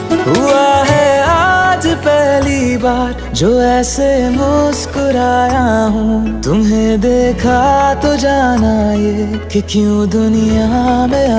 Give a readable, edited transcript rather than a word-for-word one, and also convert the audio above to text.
हुआ है आज पहली बार जो ऐसे मुस्कुराया हूँ। तुम्हें देखा तो जाना ये कि क्यों दुनिया में